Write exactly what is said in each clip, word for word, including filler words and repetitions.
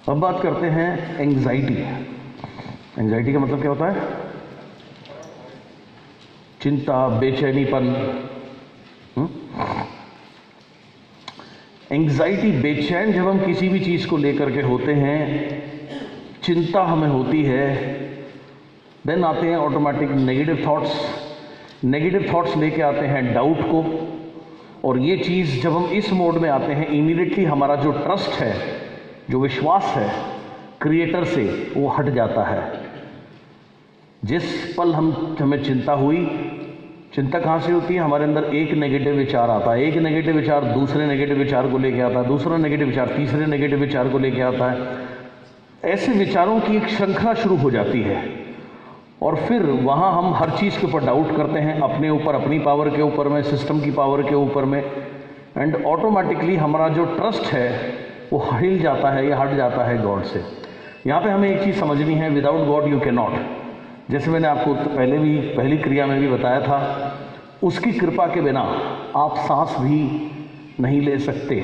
अब बात करते हैं एंग्जाइटी। एंग्जाइटी का मतलब क्या होता है? चिंता, बेचैनीपन। एंग्जाइटी, बेचैन जब हम किसी भी चीज को लेकर के होते हैं, चिंता हमें होती है, देन आते हैं automatic negative thoughts. Negative thoughts लेके आते हैं डाउट को, और ये चीज जब हम इस मोड में आते हैं, इमीडिएटली हमारा जो ट्रस्ट है, जो विश्वास है क्रिएटर से, वो हट जाता है। जिस पल हम हमें चिंता हुई, चिंता कहाँ से होती है? हमारे अंदर एक नेगेटिव विचार आता है, एक नेगेटिव विचार दूसरे नेगेटिव विचार को लेके आता है, दूसरा नेगेटिव विचार तीसरे नेगेटिव विचार को लेके आता है। ऐसे विचारों की एक श्रृंखला शुरू हो जाती है, और फिर वहाँ हम हर चीज़ के ऊपर डाउट करते हैं, अपने ऊपर, अपनी पावर के ऊपर में, सिस्टम की पावर के ऊपर में, एंड ऑटोमेटिकली हमारा जो ट्रस्ट है वो हिल जाता है या हट जाता है गॉड से। यहाँ पे हमें एक चीज़ समझनी है, without God you can not. जैसे मैंने आपको पहले भी पहली क्रिया में भी बताया था, उसकी कृपा के बिना आप सांस भी नहीं ले सकते।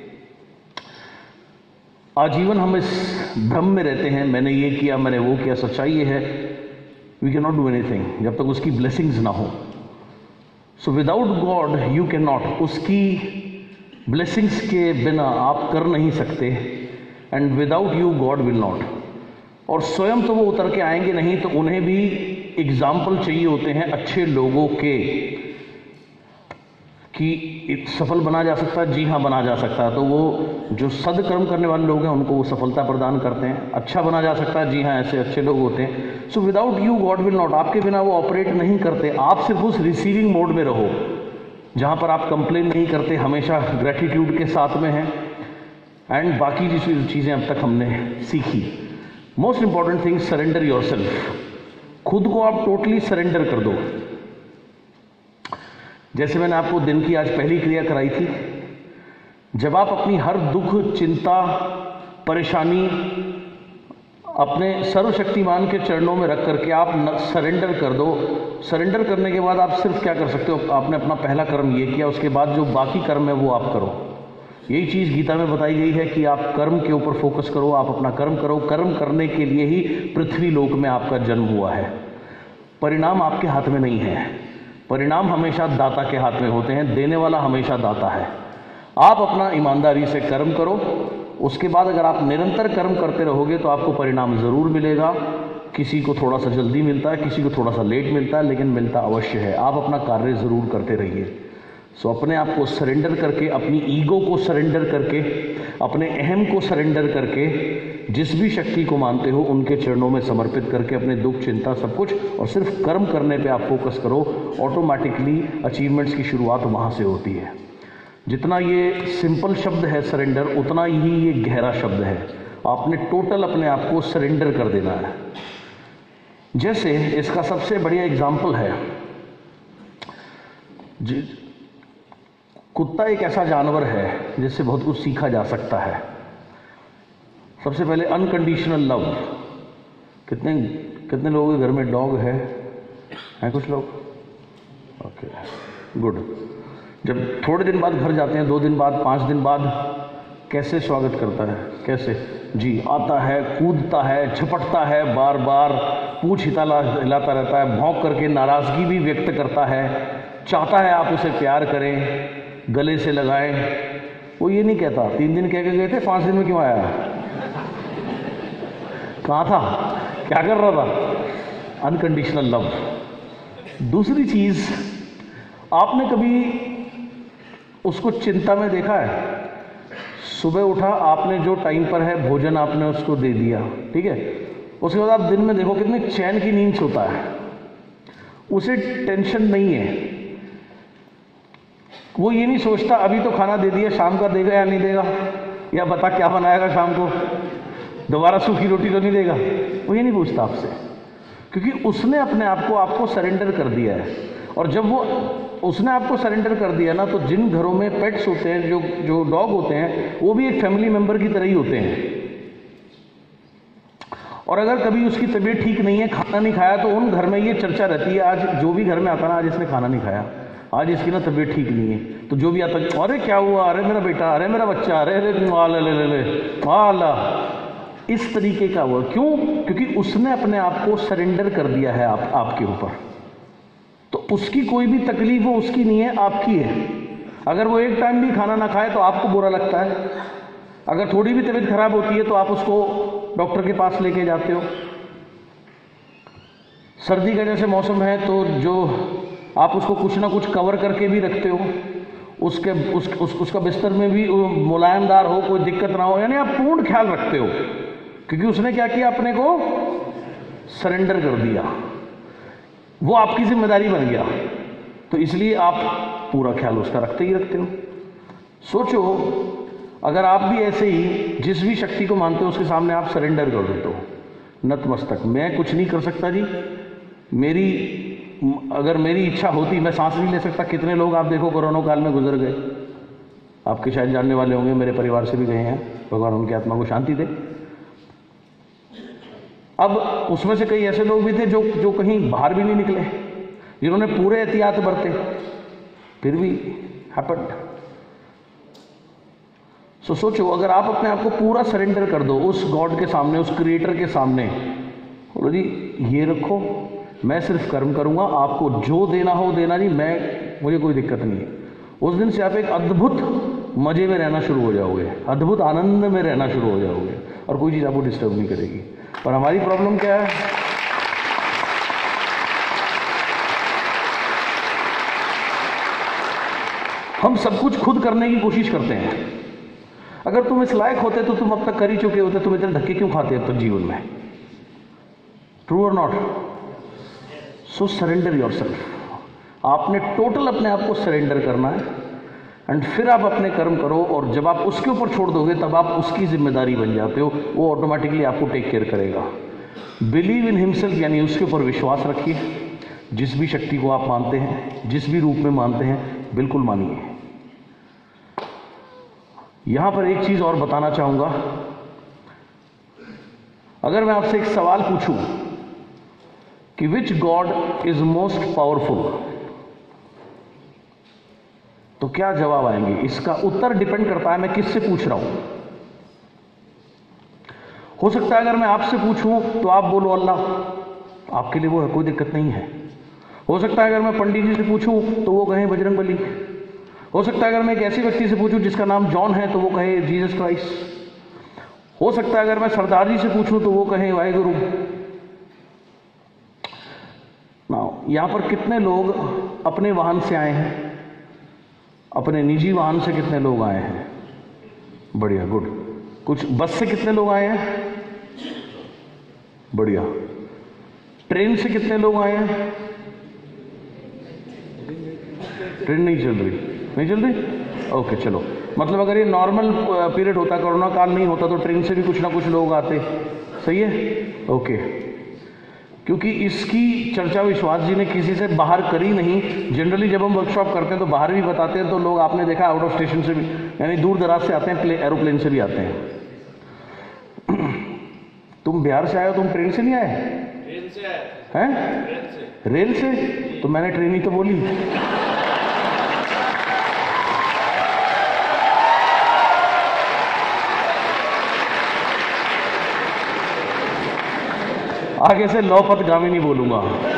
आजीवन हम इस भ्रम में रहते हैं, मैंने ये किया, मैंने वो किया। सच्चाई ये है, we can not do anything जब तक उसकी ब्लेसिंग्स ना हो। So without God you can not, उसकी ब्लेसिंग्स के बिना आप कर नहीं सकते, and without you God will not. और स्वयं तो वो उतर के आएंगे नहीं, तो उन्हें भी एग्जाम्पल चाहिए होते हैं अच्छे लोगों के, कि सफल बना जा सकता है। जी हाँ, बना जा सकता है। तो वो जो सदकर्म करने वाले लोग हैं उनको वो सफलता प्रदान करते हैं। अच्छा बना जा सकता है, जी हाँ, ऐसे अच्छे लोग होते हैं। So without you God will not, आपके बिना वो ऑपरेट नहीं करते। आप सिर्फ उस रिसीविंग मोड में रहो, जहाँ पर आप कंप्लेन नहीं करते, हमेशा ग्रेटिट्यूड के साथ में हैं। एंड बाकी जिस चीज़ें अब तक हमने सीखी, most important thing, surrender yourself. खुद को आप टोटली सरेंडर कर दो। जैसे मैंने आपको दिन की आज पहली क्रिया कराई थी, जब आप अपनी हर दुख, चिंता, परेशानी अपने सर्वशक्तिमान के चरणों में रख करके आप सरेंडर कर दो। सरेंडर करने के बाद आप सिर्फ क्या कर सकते हो? आपने अपना पहला कर्म ये किया, उसके बाद जो बाकी कर्म है वो आप करो। यही चीज़ गीता में बताई गई है कि आप कर्म के ऊपर फोकस करो, आप अपना कर्म करो। कर्म करने के लिए ही पृथ्वी लोक में आपका जन्म हुआ है। परिणाम आपके हाथ में नहीं है, परिणाम हमेशा दाता के हाथ में होते हैं। देने वाला हमेशा दाता है। आप अपना ईमानदारी से कर्म करो, उसके बाद अगर आप निरंतर कर्म करते रहोगे तो आपको परिणाम ज़रूर मिलेगा। किसी को थोड़ा सा जल्दी मिलता है, किसी को थोड़ा सा लेट मिलता है, लेकिन मिलता अवश्य है। आप अपना कार्य ज़रूर करते रहिए। सो अपने आप को सरेंडर करके, अपनी ईगो को सरेंडर करके, अपने अहम को सरेंडर करके, जिस भी शक्ति को मानते हो उनके चरणों में समर्पित करके अपने दुख, चिंता, सब कुछ, और सिर्फ कर्म करने पे आप फोकस करो। ऑटोमेटिकली अचीवमेंट्स की शुरुआत वहाँ से होती है। जितना ये सिंपल शब्द है सरेंडर, उतना ही ये गहरा शब्द है। आपने टोटल अपने आप को सरेंडर कर देना है। जैसे इसका सबसे बढ़िया एग्जाम्पल है, कुत्ता एक ऐसा जानवर है जिससे बहुत कुछ सीखा जा सकता है। सबसे पहले अनकंडीशनल लव। कितने कितने लोगों के घर में डॉग है? हैं कुछ लोग? Okay, good. जब थोड़े दिन बाद घर जाते हैं, दो दिन बाद, पाँच दिन बाद, कैसे स्वागत करता है? कैसे? जी, आता है, कूदता है, झपटता है, बार बार पूंछ हिला हिलाता रहता है, भौंक करके नाराज़गी भी व्यक्त करता है, चाहता है आप उसे प्यार करें, गले से लगाएं। वो ये नहीं कहता तीन दिन कह के गए थे, पाँच दिन में क्यों आया? कहाँ था? क्या कर रहा था? Unconditional love. दूसरी चीज़, आपने कभी उसको चिंता में देखा है? सुबह उठा, आपने जो टाइम पर है भोजन आपने उसको दे दिया, ठीक है, उसके बाद आप दिन में देखो कितने चैन की नींद सोता है। उसे टेंशन नहीं है, वो ये नहीं सोचता अभी तो खाना दे दिया, शाम का देगा या नहीं देगा, या बता क्या बनाएगा शाम को, दोबारा सूखी रोटी तो नहीं देगा। वो ये नहीं पूछता आपसे, क्योंकि उसने अपने आप को आपको सरेंडर कर दिया है। और जब वो उसने आपको सरेंडर कर दिया ना, तो जिन घरों में पेट्स होते हैं, जो जो डॉग होते हैं, वो भी एक फैमिली मेंबर की तरह ही होते हैं। और अगर कभी उसकी तबीयत ठीक नहीं है, खाना नहीं खाया, तो उन घर में ये चर्चा रहती है, आज जो भी घर में आता ना, आज इसने खाना नहीं खाया, आज इसकी ना तबीयत ठीक नहीं है। तो जो भी आता, अरे क्या हुआ, अरे मेरा बेटा, अरे मेरा बच्चा, अरे अरे ले ले ले ले वाला, इस तरीके का वो क्यों? क्योंकि उसने अपने आप को सरेंडर कर दिया है आप आपके ऊपर। तो उसकी कोई भी तकलीफ वो उसकी नहीं है, आपकी है। अगर वो एक टाइम भी खाना ना खाए तो आपको बुरा लगता है, अगर थोड़ी भी तबीयत खराब होती है तो आप उसको डॉक्टर के पास लेके जाते हो। सर्दी का जैसे मौसम है तो जो आप उसको कुछ ना कुछ कवर करके भी रखते हो, उसके उस, उस, उसका बिस्तर में भी मुलायमदार हो, कोई दिक्कत ना हो, यानी आप पूर्ण ख्याल रखते हो, क्योंकि उसने क्या किया, अपने को सरेंडर कर दिया, वो आपकी जिम्मेदारी बन गया। तो इसलिए आप पूरा ख्याल उसका रखते ही रखते हो। सोचो अगर आप भी ऐसे ही जिस भी शक्ति को मानते हो उसके सामने आप सरेंडर कर देते हो, नतमस्तक, मैं कुछ नहीं कर सकता जी, मेरी अगर मेरी इच्छा होती मैं सांस नहीं ले सकता। कितने लोग आप देखो कोरोना काल में गुजर गए, आपके शायद जानने वाले होंगे, मेरे परिवार से भी गए हैं, भगवान उनकी आत्मा को शांति दे। अब उसमें से कई ऐसे लोग भी थे जो जो कहीं बाहर भी नहीं निकले, जिन्होंने पूरे एहतियात बरते, फिर भी हैपेंड। सो सोचो अगर आप अपने आप को पूरा सरेंडर कर दो उस गॉड के सामने, उस क्रिएटर के सामने, बोलो जी ये रखो, मैं सिर्फ कर्म करूंगा, आपको जो देना हो देना जी, मैं मुझे कोई दिक्कत नहीं है। उस दिन से आप एक अद्भुत मजे में रहना शुरू हो जाओगे, अद्भुत आनंद में रहना शुरू हो जाओगे, और कोई चीज़ आपको डिस्टर्ब नहीं करेगी। और हमारी प्रॉब्लम क्या है, हम सब कुछ खुद करने की कोशिश करते हैं। अगर तुम इस लायक होते तो तुम अब तक कर ही चुके होते, तुम इतने धक्के क्यों खाते अब तक जीवन में? ट्रू और नॉट? So surrender yourself. आपने टोटल अपने आप को सरेंडर करना है, एंड फिर आप अपने कर्म करो, और जब आप उसके ऊपर छोड़ दोगे तब आप उसकी जिम्मेदारी बन जाते हो, वो ऑटोमेटिकली आपको टेक केयर करेगा। बिलीव इन हिमसेल्फ, यानी उसके ऊपर विश्वास रखिए। जिस भी शक्ति को आप मानते हैं, जिस भी रूप में मानते हैं, बिल्कुल मानिए। यहां पर एक चीज और बताना चाहूंगा, अगर मैं आपसे एक सवाल पूछूं कि which God is most powerful, तो क्या जवाब आएंगे? इसका उत्तर डिपेंड करता है मैं किससे पूछ रहा हूं। हो सकता है अगर मैं आपसे पूछूं तो आप बोलो अल्लाह, आपके लिए वो है, कोई दिक्कत नहीं है। हो सकता है अगर मैं पंडित जी से पूछूं तो वो कहें बजरंगबली। हो सकता है अगर मैं एक ऐसे व्यक्ति से पूछूं जिसका नाम जॉन है तो वो कहे जीसस क्राइस्ट। हो सकता है अगर मैं सरदार जी से पूछूं तो वो कहे वाहेगुरु। नाउ यहां पर कितने लोग अपने वाहन से आए हैं? अपने निजी वाहन से कितने लोग आए हैं? बढ़िया, गुड। कुछ बस से कितने लोग आए हैं? बढ़िया। ट्रेन से कितने लोग आए हैं? ट्रेन नहीं चल रही, नहीं चल रही? ओके चलो, मतलब अगर ये नॉर्मल पीरियड होता, कोरोना काल नहीं होता, तो ट्रेन से भी कुछ ना कुछ लोग आते। सही है, ओके। क्योंकि इसकी चर्चा विश्वास जी ने किसी से बाहर करी नहीं। जनरली जब हम वर्कशॉप करते हैं तो बाहर भी बताते हैं, तो लोग आपने देखा आउट ऑफ स्टेशन से भी, यानी दूर दराज से आते हैं, एरोप्लेन से भी आते हैं। तुम बिहार से आए हो, तुम ट्रेन से नहीं आए? ट्रेन से आए हैं? ट्रेन से। रेल से? तो मैंने ट्रेन ही तो बोली। आगे से लौपथगामी नहीं बोलूंगा।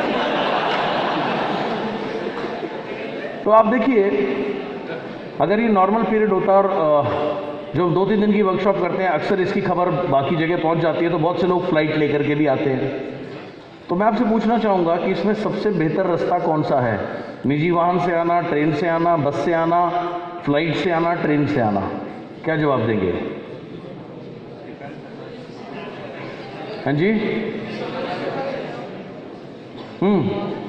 तो आप देखिए, अगर ये नॉर्मल पीरियड होता और जो दो तीन दिन की वर्कशॉप करते हैं, अक्सर इसकी खबर बाकी जगह पहुंच जाती है, तो बहुत से लोग फ्लाइट लेकर के भी आते हैं। तो मैं आपसे पूछना चाहूंगा कि इसमें सबसे बेहतर रास्ता कौन सा है? निजी वाहन से आना, ट्रेन से आना, बस से आना, फ्लाइट से आना, ट्रेन से आना? क्या जवाब देंगे? हाँ जी, हम्म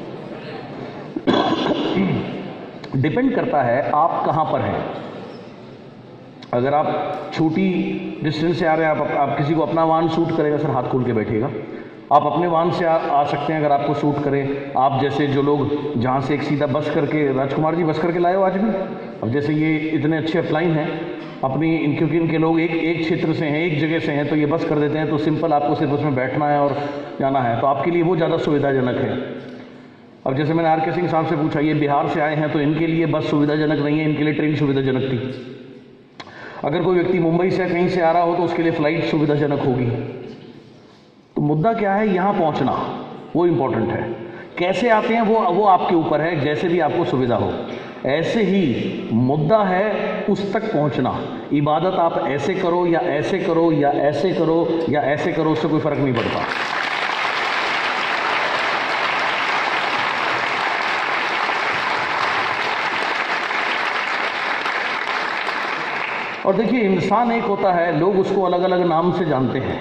डिपेंड करता है आप कहां पर हैं। अगर आप छोटी डिस्टेंस से आ रहे हैं, आप, आप किसी को अपना वाहन सूट करेगा, सर हाथ खोल के बैठिएगा, आप अपने वाहन से आ, आ सकते हैं अगर आपको सूट करे। आप जैसे जो लोग जहाँ से एक सीधा बस करके, राजकुमार जी बस करके लाए हो आज भी, अब जैसे ये इतने अच्छे अपलाइन हैं अपनी, इन क्योंकि इनके लोग एक एक क्षेत्र से हैं, एक जगह से हैं, तो ये बस कर देते हैं, तो सिंपल आपको सिर्फ उसमें बैठना है और जाना है, तो आपके लिए वो ज़्यादा सुविधाजनक है। अब जैसे मैंने आर के सिंह साहब से पूछा, ये बिहार से आए हैं, तो इनके लिए बस सुविधाजनक नहीं है, इनके लिए ट्रेन सुविधाजनक थी। अगर कोई व्यक्ति मुंबई से कहीं से आ रहा हो तो उसके लिए फ़्लाइट सुविधाजनक होगी। तो मुद्दा क्या है, यहाँ पहुँचना वो इम्पोर्टेंट है। कैसे आते हैं वो वो आपके ऊपर है, जैसे भी आपको सुविधा हो। ऐसे ही मुद्दा है उस तक पहुंचना। इबादत आप ऐसे करो या ऐसे करो या ऐसे करो या ऐसे करो, उससे कोई फर्क नहीं पड़ता। और देखिए, इंसान एक होता है, लोग उसको अलग अलग नाम से जानते हैं।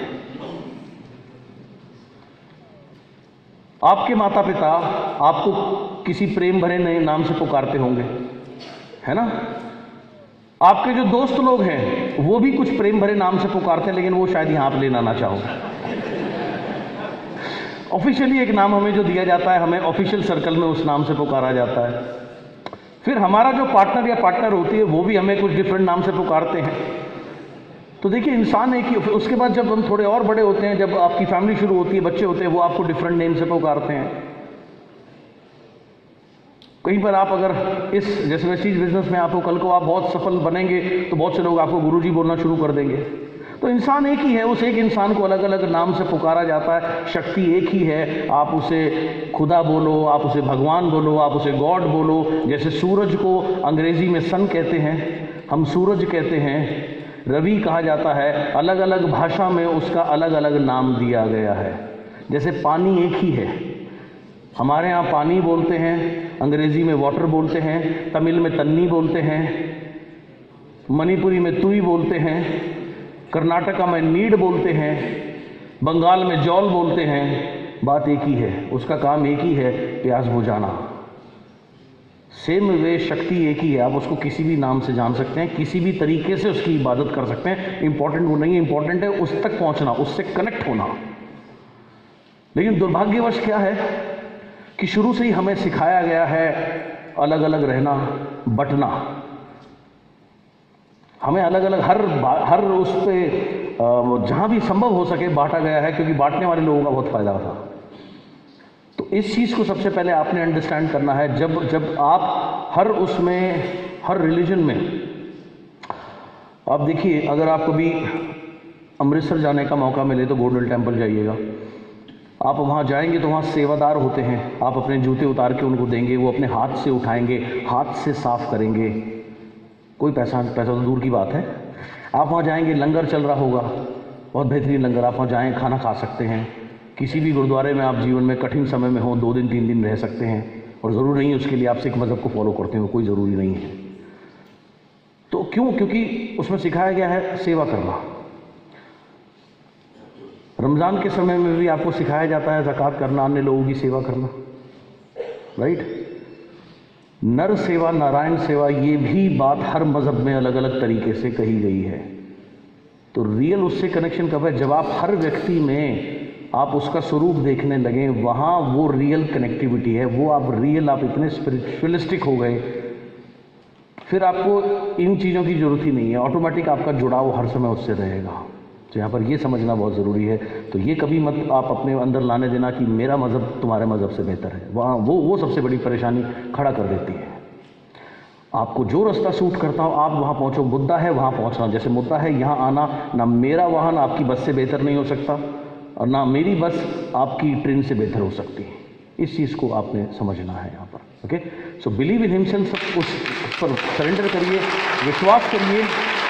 आपके माता पिता आपको किसी प्रेम भरे नए नाम से पुकारते होंगे, है ना। आपके जो दोस्त लोग हैं वो भी कुछ प्रेम भरे नाम से पुकारते हैं, लेकिन वो शायद यहाँ आप लेना ना चाहो। ऑफिशियली एक नाम हमें जो दिया जाता है, हमें ऑफिशियल सर्कल में उस नाम से पुकारा जाता है। फिर हमारा जो पार्टनर या पार्टनर होती है वो भी हमें कुछ डिफरेंट नाम से पुकारते हैं। तो देखिए, इंसान एक ही। उसके बाद जब हम थोड़े और बड़े होते हैं, जब आपकी फैमिली शुरू होती है, बच्चे होते हैं, वो आपको डिफरेंट नेम से पुकारते हैं। कहीं पर आप अगर इस जैसे वेस्टीज बिजनेस में आपको कल को आप बहुत सफल बनेंगे तो बहुत से लोग आपको गुरुजी बोलना शुरू कर देंगे। तो इंसान एक ही है, उस एक इंसान को अलग अलग नाम से पुकारा जाता है। शक्ति एक ही है, आप उसे खुदा बोलो, आप उसे भगवान बोलो, आप उसे गॉड बोलो। जैसे सूरज को अंग्रेजी में सन कहते हैं, हम सूरज कहते हैं। रवि कहा जाता है, अलग अलग भाषा में उसका अलग अलग नाम दिया गया है। जैसे पानी एक ही है, हमारे यहाँ पानी बोलते हैं, अंग्रेजी में वाटर बोलते हैं, तमिल में तन्नी बोलते हैं, मणिपुरी में तुई बोलते हैं, कर्नाटका में नीड बोलते हैं, बंगाल में जौल बोलते हैं। बात एक ही है, उसका काम एक ही है, प्यास बुझाना। सेम वे शक्ति एक ही है, आप उसको किसी भी नाम से जान सकते हैं, किसी भी तरीके से उसकी इबादत कर सकते हैं। इंपॉर्टेंट वो नहीं है, इंपॉर्टेंट है उस तक पहुंचना, उससे कनेक्ट होना। लेकिन दुर्भाग्यवश क्या है कि शुरू से ही हमें सिखाया गया है अलग अलग रहना, बंटना। हमें अलग अलग हर हर उस पे जहां भी संभव हो सके बांटा गया है, क्योंकि बांटने वाले लोगों का बहुत फायदा था। तो इस चीज़ को सबसे पहले आपने अंडरस्टैंड करना है। जब जब आप हर उसमें, हर रिलीजन में, आप देखिए, अगर आप कभी अमृतसर जाने का मौका मिले तो गोल्डन टेम्पल जाइएगा। आप वहाँ जाएंगे तो वहाँ सेवादार होते हैं, आप अपने जूते उतार के उनको देंगे, वो अपने हाथ से उठाएंगे, हाथ से साफ करेंगे। कोई पैसा पैसा तो दूर की बात है। आप वहाँ जाएंगे, लंगर चल रहा होगा, बहुत बेहतरीन लंगर, आप वहाँ जाएँ, खाना खा सकते हैं। किसी भी गुरुद्वारे में आप जीवन में कठिन समय में हो, दो दिन तीन दिन रह सकते हैं, और ज़रूर नहीं उसके लिए आप सिख मज़हब को फॉलो करते हो, कोई ज़रूरी नहीं है। तो क्यों? क्योंकि उसमें सिखाया गया है सेवा करना। रमज़ान के समय में भी आपको सिखाया जाता है ज़कात करना, अन्य लोगों की सेवा करना, राइट। नर सेवा, नारायण सेवा, ये भी बात हर मज़हब में अलग अलग तरीके से कही गई है। तो रियल उससे कनेक्शन कब है? जब आप हर व्यक्ति में आप उसका स्वरूप देखने लगे, वहाँ वो रियल कनेक्टिविटी है, वो आप रियल, आप इतने स्पिरिचुअलिस्टिक हो गए, फिर आपको इन चीज़ों की ज़रूरत ही नहीं है। ऑटोमेटिक आपका जुड़ाव हर समय उससे रहेगा। तो यहाँ पर ये समझना बहुत ज़रूरी है। तो ये कभी मत आप अपने अंदर लाने देना कि मेरा मज़हब तुम्हारे मज़हब से बेहतर है। वहाँ वो वो सबसे बड़ी परेशानी खड़ा कर देती है। आपको जो रास्ता सूट करता हो आप वहाँ पहुँचो। मुद्दा है वहाँ पहुँचना। जैसे मुद्दा है यहाँ आना, ना मेरा वाहन आपकी बस से बेहतर नहीं हो सकता और ना मेरी बस आपकी ट्रेन से बेहतर हो सकती है। इस चीज़ को आपने समझना है यहाँ पर। Okay, so believe in himself, उस पर सरेंडर करिए, विश्वास करिए।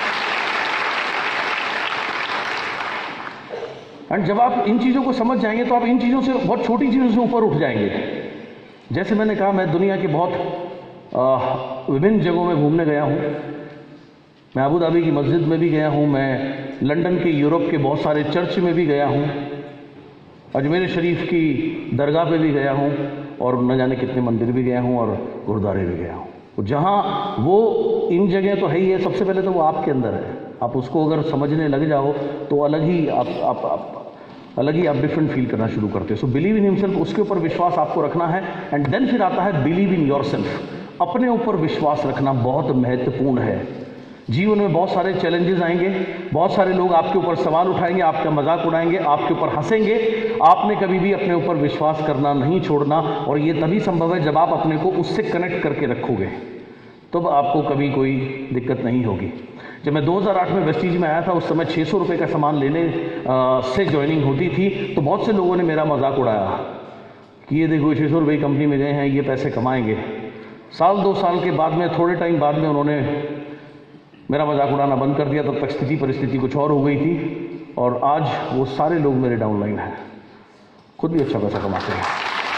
एंड जब आप इन चीज़ों को समझ जाएंगे तो आप इन चीज़ों से, बहुत छोटी चीज़ों से ऊपर उठ जाएंगे। जैसे मैंने कहा, मैं दुनिया के बहुत विभिन्न जगहों में घूमने गया हूँ। मैं अबू धाबी की मस्जिद में भी गया हूँ, मैं लंदन के, यूरोप के बहुत सारे चर्च में भी गया हूँ, अजमेर शरीफ की दरगाह पे भी गया हूँ, और न जाने कितने मंदिर भी गया हूँ और गुरुद्वारे भी गया हूँ। तो जहाँ वो इन जगह तो है ही है, सबसे पहले तो वो आपके अंदर है। आप उसको अगर समझने लग जाओ तो अलग ही आप, आप, आप अलग ही आप डिफरेंट फील करना शुरू करते हो। सो बिलीव इन हिमसेल्फ, उसके ऊपर विश्वास आपको रखना है। एंड देन फिर आता है बिलीव इन योरसेल्फ। अपने ऊपर विश्वास रखना बहुत महत्वपूर्ण है। जीवन में बहुत सारे चैलेंजेस आएंगे, बहुत सारे लोग आपके ऊपर सवाल उठाएंगे, आपका मजाक उड़ाएंगे, आपके ऊपर हंसेंगे। आपने कभी भी अपने ऊपर विश्वास करना नहीं छोड़ना, और ये तभी संभव है जब आप अपने को उससे कनेक्ट करके रखोगे, तब तो आपको कभी कोई दिक्कत नहीं होगी। जब मैं दो हज़ार आठ में वेस्टीज में आया था, उस समय छः सौ रुपये का सामान लेने आ, से ज्वाइनिंग होती थी, तो बहुत से लोगों ने मेरा मजाक उड़ाया कि ये देखो छः सौ रुपये की कंपनी में गए हैं, ये पैसे कमाएंगे। साल दो साल के बाद में, थोड़े टाइम बाद में उन्होंने मेरा मजाक उड़ाना बंद कर दिया। तब तक स्थिति परिस्थिति कुछ और हो गई थी और आज वो सारे लोग मेरे डाउनलाइन हैं, खुद भी अच्छा पैसा कमाते हैं।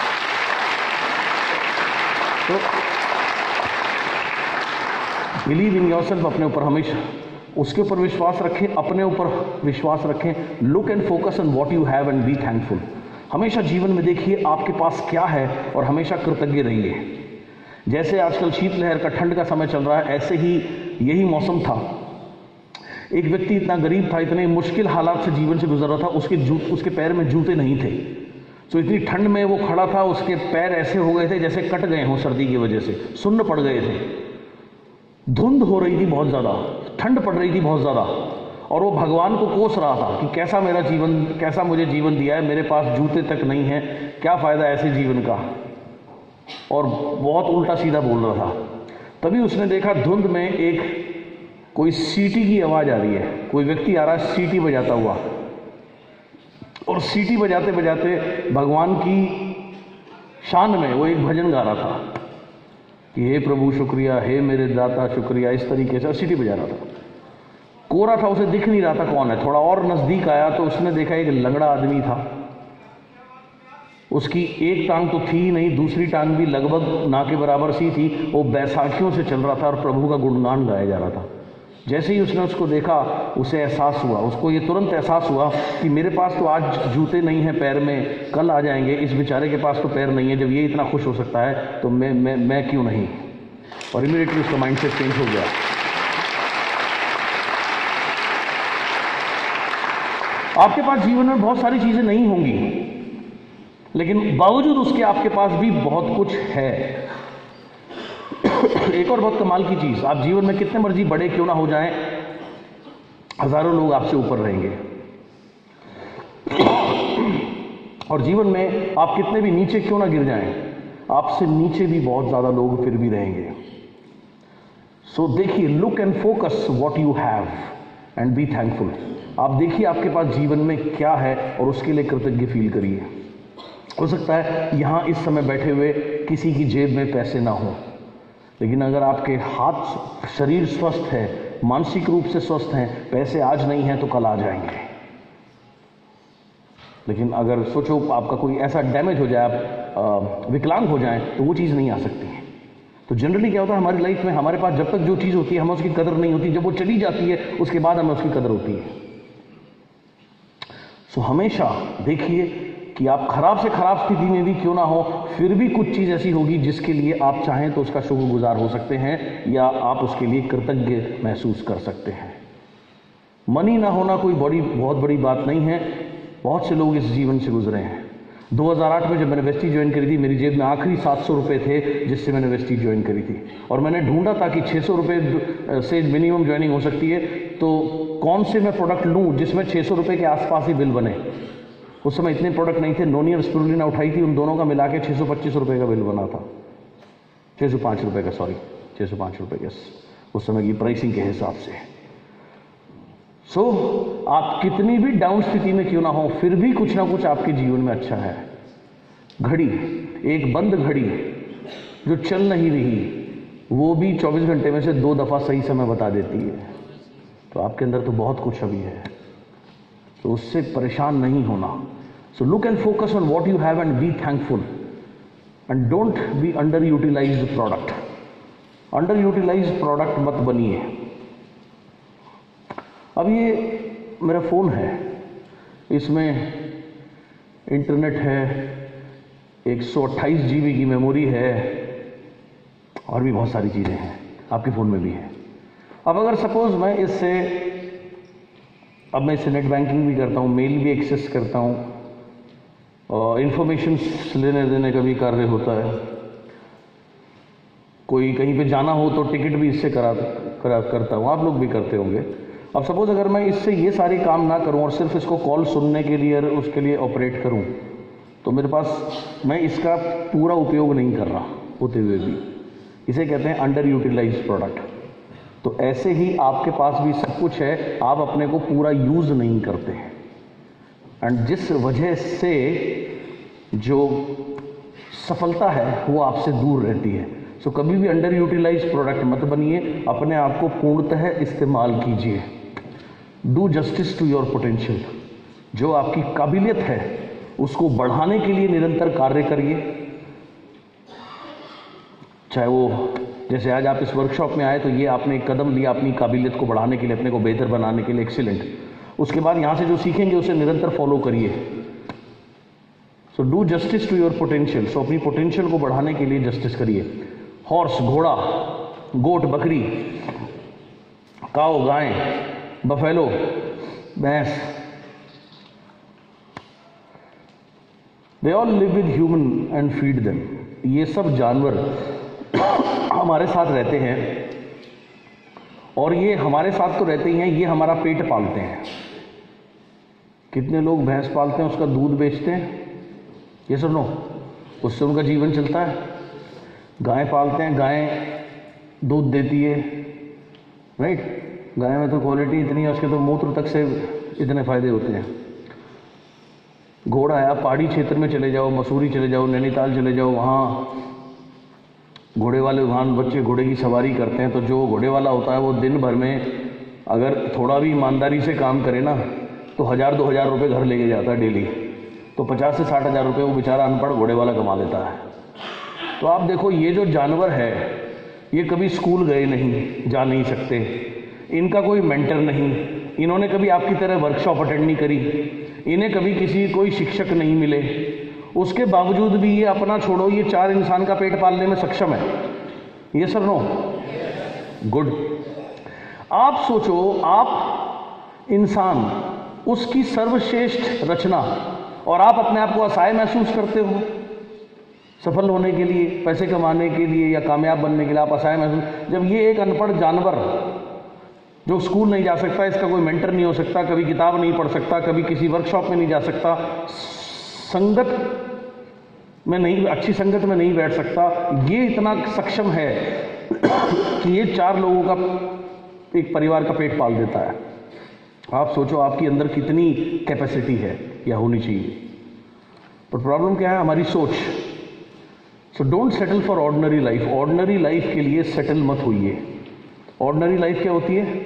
तो बिलीव इन योरसेल्फ, अपने ऊपर हमेशा उसके ऊपर विश्वास रखें, अपने ऊपर विश्वास रखें। Look and focus on what you have and be thankful. हमेशा जीवन में देखिए आपके पास क्या है और हमेशा कृतज्ञ रहिए। जैसे आजकल शीतलहर का, ठंड का समय चल रहा है, ऐसे ही यही मौसम था। एक व्यक्ति इतना गरीब था, इतने मुश्किल हालात से जीवन से गुजर रहा था, उसके जू उसके पैर में जूते नहीं थे। तो इतनी ठंड में वो खड़ा था, उसके पैर ऐसे हो गए थे जैसे कट गए हों सर्दी की वजह से, सुन्न पड़ गए थे। धुंध हो रही थी बहुत ज़्यादा, ठंड पड़ रही थी बहुत ज़्यादा, और वो भगवान को कोस रहा था कि कैसा मेरा जीवन, कैसा मुझे जीवन दिया है, मेरे पास जूते तक नहीं है, क्या फ़ायदा ऐसे जीवन का। और बहुत उल्टा सीधा बोल रहा था। तभी उसने देखा धुंध में एक कोई सीटी की आवाज़ आ रही है, कोई व्यक्ति आ रहा है सीटी बजाता हुआ, और सीटी बजाते बजाते भगवान की शान में वो एक भजन गा रहा था कि हे प्रभु शुक्रिया, हे मेरे दाता शुक्रिया, इस तरीके से, और सीटी बजा रहा था। कोरा था, उसे दिख नहीं रहा था कौन है। थोड़ा और नज़दीक आया तो उसने देखा एक लंगड़ा आदमी था। उसकी एक टांग तो थी ही नहीं, दूसरी टांग भी लगभग ना के बराबर सी थी। वो बैसाखियों से चल रहा था और प्रभु का गुणगान गाया जा रहा था। जैसे ही उसने उसको देखा, उसे एहसास हुआ, उसको ये तुरंत एहसास हुआ कि मेरे पास तो आज जूते नहीं हैं पैर में, कल आ जाएंगे, इस बेचारे के पास तो पैर नहीं है। जब ये इतना खुश हो सकता है तो मैं मैं मैं क्यों नहीं। और इमीडिएटली उसका माइंडसेट चेंज हो गया। आपके पास जीवन में बहुत सारी चीज़ें नहीं होंगी, लेकिन बावजूद उसके आपके पास भी बहुत कुछ है। एक और बहुत कमाल की चीज़, आप जीवन में कितने मर्जी बड़े क्यों ना हो जाएं, हजारों लोग आपसे ऊपर रहेंगे। और जीवन में आप कितने भी नीचे क्यों ना गिर जाएं, आपसे नीचे भी बहुत ज़्यादा लोग फिर भी रहेंगे। सो देखिए, look and focus what you have and be thankful. आप देखिए आपके पास जीवन में क्या है और उसके लिए कृतज्ञ फील करिए। हो सकता है यहाँ इस समय बैठे हुए किसी की जेब में पैसे ना हो, लेकिन अगर आपके हाथ, शरीर स्वस्थ है, मानसिक रूप से स्वस्थ हैं, पैसे आज नहीं हैं तो कल आ जाएंगे। लेकिन अगर सोचो आपका कोई ऐसा डैमेज हो जाए, आप विकलांग हो जाएं, तो वो चीज़ नहीं आ सकती है। तो जनरली क्या होता है हमारी लाइफ में, हमारे पास जब तक जो चीज़ होती है हमें उसकी कदर नहीं होती, जब वो चली जाती है उसके बाद हमें उसकी कदर होती है। सो हमेशा देखिए कि आप खराब से खराब स्थिति में भी क्यों ना हो, फिर भी कुछ चीज़ ऐसी होगी जिसके लिए आप चाहें तो उसका शुक्रगुजार हो सकते हैं, या आप उसके लिए कृतज्ञ महसूस कर सकते हैं। मनी ना होना कोई बड़ी बहुत बड़ी बात नहीं है। बहुत से लोग इस जीवन से गुजरे हैं। दो हज़ार आठ में जब मैंने वेस्टी ज्वाइन करी थी, मेरी जेब में आखिरी सात सौ रुपये थे जिससे मैंने वेस्टी ज्वाइन करी थी, और मैंने ढूंढा था कि छः सौ रुपये से मिनिमम ज्वाइनिंग हो सकती है, तो कौन से मैं प्रोडक्ट लूँ जिसमें छः सौ रुपये के आसपास ही बिल बने। उस समय इतने प्रोडक्ट नहीं थे, नोनी और स्पिरुलिना उठाई थी, उन दोनों का मिला के छः सौ पच्चीस रुपये का बिल बना था, छः सौ पाँच रुपये का, सॉरी छः सौ पाँच रुपये के उस समय की प्राइसिंग के हिसाब से। सो so, आप कितनी भी डाउन स्थिति में क्यों ना हो, फिर भी कुछ ना कुछ आपके जीवन में अच्छा है। घड़ी, एक बंद घड़ी जो चल नहीं रही, वो भी चौबीस घंटे में से दो दफ़ा सही समय बता देती है। तो आपके अंदर तो बहुत कुछ अभी है, तो उससे परेशान नहीं होना। So look and focus on what you have and be thankful, and don't be underutilized product. Underutilized product मत बनिए। अब ये मेरा फ़ोन है, इसमें इंटरनेट है, एक सौ अट्ठाईस जी बी की मेमोरी है, और भी बहुत सारी चीज़ें हैं, आपके फ़ोन में भी है। अब अगर सपोज़ मैं इससे अब मैं इससे नेट बैंकिंग भी करता हूँ, मेल भी एक्सेस करता हूँ, और इन्फॉर्मेशन लेने देने का भी कार्य होता है। कोई कहीं पे जाना हो तो टिकट भी इससे करा, करा करता हूँ, आप लोग भी करते होंगे। अब सपोज़ अगर मैं इससे ये सारे काम ना करूं और सिर्फ इसको कॉल सुनने के लिए और उसके लिए ऑपरेट करूं, तो मेरे पास, मैं इसका पूरा उपयोग नहीं कर रहा होते हुए भी, इसे कहते हैं अंडर यूटिलाइज्ड प्रोडक्ट। तो ऐसे ही आपके पास भी सब कुछ है, आप अपने को पूरा यूज़ नहीं करते हैं, एंड जिस वजह से जो सफलता है वो आपसे दूर रहती है। सो so, कभी भी अंडर यूटिलाइज प्रोडक्ट मत बनिए, अपने आप को पूर्णतः इस्तेमाल कीजिए। Do justice to your potential. जो आपकी काबिलियत है उसको बढ़ाने के लिए निरंतर कार्य करिए। चाहे वो जैसे आज आप इस वर्कशॉप में आए तो ये आपने एक कदम लिया अपनी काबिलियत को बढ़ाने के लिए, अपने को बेहतर बनाने के लिए, एक्सीलेंट। उसके बाद यहाँ से जो सीखेंगे उसे निरंतर फॉलो करिए। So do justice to your potential. So अपनी पोटेंशियल को बढ़ाने के लिए जस्टिस करिए। हॉर्स, घोड़ा, गोट, बकरी, काऊ, गाय, बफेलो, भैंस, they all live with human and feed them. ये सब जानवर हमारे साथ रहते हैं, और ये हमारे साथ तो रहते ही हैं, ये हमारा पेट पालते हैं। कितने लोग भैंस पालते हैं, उसका दूध बेचते हैं, ये सुनो, उससे उनका जीवन चलता है। गाय पालते हैं, गाय दूध देती है, राइट। गाय में तो क्वालिटी इतनी है, उसके तो मूत्र तक से इतने फायदे होते हैं। घोड़ा है, आप पहाड़ी क्षेत्र में चले जाओ, मसूरी चले जाओ, नैनीताल चले जाओ, वहाँ घोड़े वाले वहाँ बच्चे घोड़े की सवारी करते हैं। तो जो घोड़े वाला होता है वो दिन भर में अगर थोड़ा भी ईमानदारी से काम करे ना तो हज़ार दो हज़ार रुपये घर लेके जाता है डेली। तो पचास से साठ हज़ार रुपये वो बेचारा अनपढ़ घोड़े वाला कमा लेता है। तो आप देखो, ये जो जानवर है ये कभी स्कूल गए नहीं, जा नहीं सकते, इनका कोई मेंटर नहीं, इन्होंने कभी आपकी तरह वर्कशॉप अटेंड नहीं करी, इन्हें कभी किसी कोई शिक्षक नहीं मिले, उसके बावजूद भी ये अपना छोड़ो, ये चार इंसान का पेट पालने में सक्षम है। ये सर नो गुड। आप सोचो, आप इंसान, उसकी सर्वश्रेष्ठ रचना, और आप अपने आप को असहाय महसूस करते हो। सफल होने के लिए, पैसे कमाने के लिए या कामयाब बनने के लिए आप असहाय महसूस, जब ये एक अनपढ़ जानवर जो स्कूल नहीं जा सकता, इसका कोई मेंटर नहीं हो सकता, कभी किताब नहीं पढ़ सकता, कभी किसी वर्कशॉप में नहीं जा सकता, संगत में नहीं, अच्छी संगत में नहीं बैठ सकता, ये इतना सक्षम है कि ये चार लोगों का, एक परिवार का पेट पाल देता है। आप सोचो आपकी अंदर कितनी कैपेसिटी है या होनी चाहिए। पर प्रॉब्लम क्या है? हमारी सोच। So don't settle for ordinary life. Ordinary life के लिए सेटल मत होइए। ऑर्डिनरी लाइफ क्या होती है?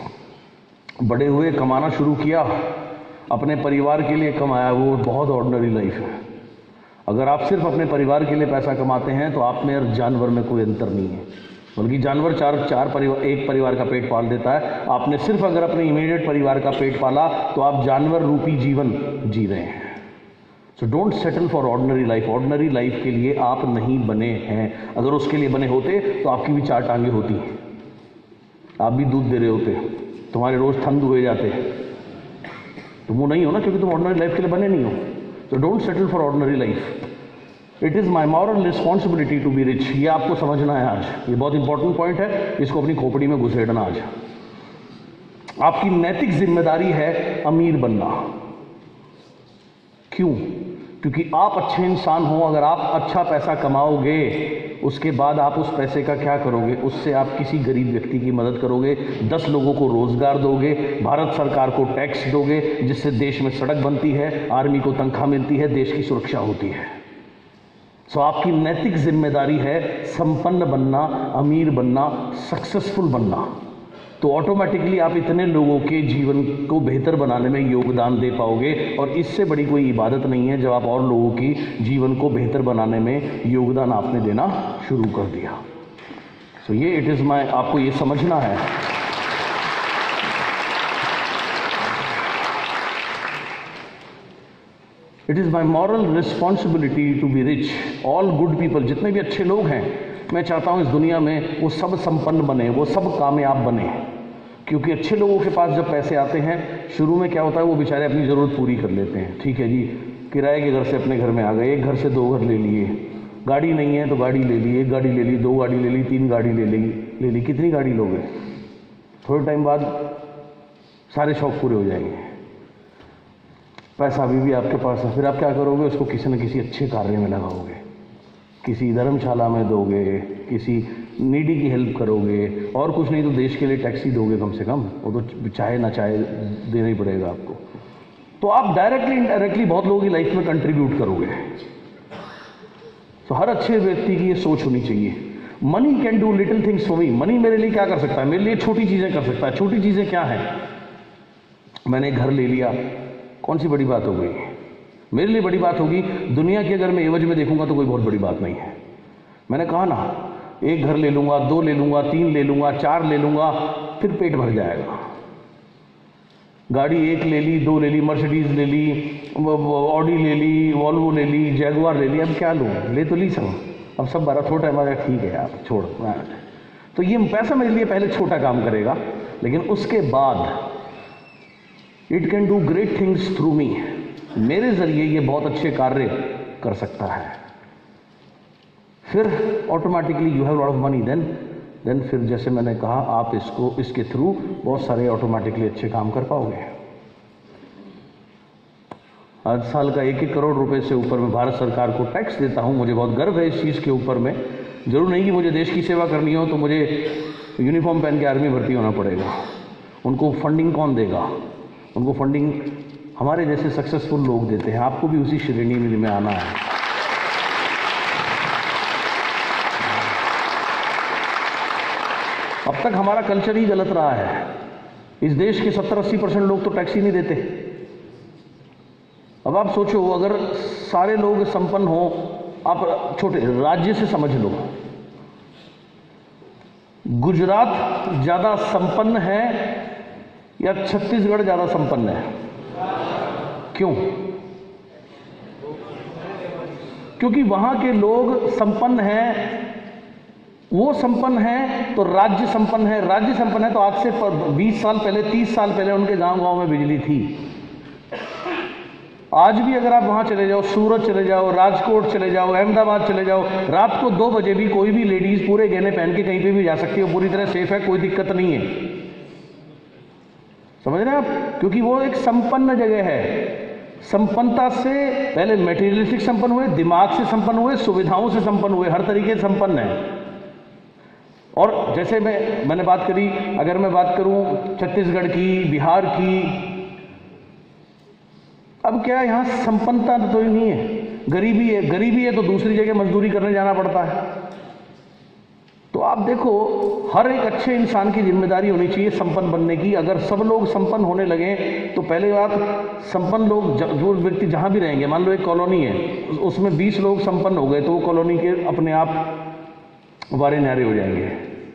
बड़े हुए, कमाना शुरू किया, अपने परिवार के लिए कमाया, वो बहुत ऑर्डिनरी लाइफ है। अगर आप सिर्फ अपने परिवार के लिए पैसा कमाते हैं तो आप में और जानवर में कोई अंतर नहीं है, बल्कि जानवर चार चार परिवार एक परिवार का पेट पाल देता है। आपने सिर्फ अगर अपने इमीडिएट परिवार का पेट पाला तो आप जानवर रूपी जीवन जी रहे हैं। So don't settle for ordinary life. Ordinary life के लिए आप नहीं बने हैं। अगर उसके लिए बने होते तो आपकी भी चार टांगे होती, आप भी दूध दे रहे होते, तुम्हारे रोज थन दुए जाते, तुम वो नहीं हो ना, क्योंकि तुम ऑर्डिनरी लाइफ के लिए बने नहीं हो। So don't settle for ordinary life. It is my moral responsibility to be rich. ये आपको समझना है आज, ये बहुत इंपॉर्टेंट पॉइंट है, इसको अपनी खोपड़ी में घुसेड़ना आज। आपकी नैतिक जिम्मेदारी है अमीर बनना। क्यों? क्योंकि आप अच्छे इंसान हो। अगर आप अच्छा पैसा कमाओगे, उसके बाद आप उस पैसे का क्या करोगे? उससे आप किसी गरीब व्यक्ति की मदद करोगे, दस लोगों को रोजगार दोगे, भारत सरकार को टैक्स दोगे, जिससे देश में सड़क बनती है, आर्मी को तनख्वाह मिलती है, देश की सुरक्षा होती है। सो आपकी नैतिक जिम्मेदारी है संपन्न बनना, अमीर बनना, सक्सेसफुल बनना। तो ऑटोमेटिकली आप इतने लोगों के जीवन को बेहतर बनाने में योगदान दे पाओगे। और इससे बड़ी कोई इबादत नहीं है जब आप और लोगों की जीवन को बेहतर बनाने में योगदान आपने देना शुरू कर दिया। सो so ये इट इज़ माय, आपको ये समझना है। It is my moral responsibility to be rich. All good people, जितने भी अच्छे लोग हैं, मैं चाहता हूँ इस दुनिया में वो सब संपन्न बने, वो सब कामयाब बने। क्योंकि अच्छे लोगों के पास जब पैसे आते हैं, शुरू में क्या होता है, वो बेचारे अपनी ज़रूरत पूरी कर लेते हैं। ठीक है जी, किराए के घर से अपने घर में आ गए, एक घर से दो घर ले लिए, गाड़ी नहीं है तो गाड़ी ले ली, एक गाड़ी ले ली, दो गाड़ी ले ली, तीन गाड़ी ले ली ले ली कितनी गाड़ी लोगे? थोड़े टाइम बाद सारे शौक पूरे हो जाएंगे, पैसा अभी भी आपके पास है। फिर आप क्या करोगे? उसको किसी न किसी अच्छे कार्य में लगाओगे, किसी धर्मशाला में दोगे, किसी नीडी की हेल्प करोगे, और कुछ नहीं तो देश के लिए टैक्सी दोगे कम से कम, वो तो चाहे ना चाहे देना ही पड़ेगा आपको। तो आप डायरेक्टली इनडायरेक्टली बहुत लोगों की लाइफ में कंट्रीब्यूट करोगे। तो हर अच्छे व्यक्ति की ये सोच होनी चाहिए। Money can do little things for me. Money मेरे लिए क्या कर सकता है? मेरे लिए छोटी चीज़ें कर सकता है। छोटी चीज़ें क्या हैं? मैंने घर ले लिया, कौन सी बड़ी बात हो गई? मेरे लिए बड़ी बात होगी, दुनिया की अगर मैं एवज में देखूंगा तो कोई बहुत बड़ी बात नहीं है। मैंने कहा ना, एक घर ले लूंगा, दो ले लूंगा, तीन ले लूंगा, चार ले लूंगा, फिर पेट भर जाएगा। गाड़ी एक ले ली, दो ले ली, मर्सिडीज ले ली, ऑडी ले ली, वॉल्वो ले ली, जैगुआर ले ली, अब क्या लूँ? ले तो ली सब, अब सब बड़ा छोटा है। हमारा ठीक है यार, छोड़। तो ये पैसा मेरे लिए पहले छोटा काम करेगा, लेकिन उसके बाद it can do great things through me. मेरे जरिए ये बहुत अच्छे कार्य कर सकता है। फिर automatically you have lot of money, then then फिर जैसे मैंने कहा, आप इसको इसके थ्रू बहुत सारे ऑटोमेटिकली अच्छे काम कर पाओगे। हर साल का एक एक करोड़ रुपए से ऊपर मैं भारत सरकार को टैक्स देता हूं। मुझे बहुत गर्व है इस चीज़ के ऊपर में। जरूर नहीं कि मुझे देश की सेवा करनी हो तो मुझे यूनिफॉर्म पहन के आर्मी भर्ती होना पड़ेगा। उनको फंडिंग कौन देगा? उनको फंडिंग हमारे जैसे सक्सेसफुल लोग देते हैं। आपको भी उसी श्रेणी में आना है। अब तक हमारा कल्चर ही गलत रहा है। इस देश के सत्तर अस्सी परसेंट लोग तो टैक्स ही नहीं देते। अब आप सोचो, अगर सारे लोग संपन्न हो, आप छोटे राज्य से समझ लो, गुजरात ज्यादा संपन्न है या छत्तीसगढ़ ज्यादा संपन्न है? क्यों? क्योंकि वहां के लोग संपन्न हैं, वो संपन्न है तो राज्य संपन्न है। राज्य संपन्न है तो आज से बीस साल पहले, तीस साल पहले उनके गांव गांव में बिजली थी। आज भी अगर आप वहां चले जाओ, सूरत चले जाओ, राजकोट चले जाओ, अहमदाबाद चले जाओ, रात को दो बजे भी कोई भी लेडीज पूरे गहने पहन के कहीं पे भी जा सकती है, पूरी तरह सेफ है, कोई दिक्कत नहीं है। समझ रहे हैं आप? क्योंकि वो एक संपन्न जगह है। संपन्नता से पहले मेटीरियलिस्टिक संपन्न हुए, दिमाग से संपन्न हुए, सुविधाओं से संपन्न हुए, हर तरीके से संपन्न है। और जैसे मैं मैंने बात करी, अगर मैं बात करूं छत्तीसगढ़ की, बिहार की, अब क्या यहाँ संपन्नता तो ही नहीं है, गरीबी है। गरीबी है तो दूसरी जगह मजदूरी करने जाना पड़ता है। तो आप देखो, हर एक अच्छे इंसान की जिम्मेदारी होनी चाहिए संपन्न बनने की। अगर सब लोग संपन्न होने लगे तो पहले बात, संपन्न लोग जो व्यक्ति जहां भी रहेंगे, मान लो एक कॉलोनी है, उसमें बीस लोग संपन्न हो गए तो वो कॉलोनी के अपने आप वारे न्यारे हो जाएंगे।